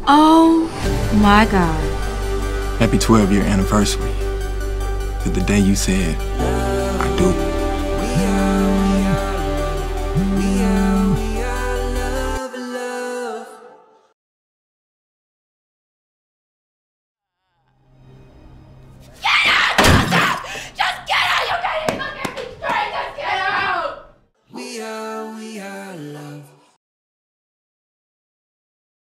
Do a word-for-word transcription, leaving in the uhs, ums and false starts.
Oh my God. Happy twelve year anniversary to the day you said, I do.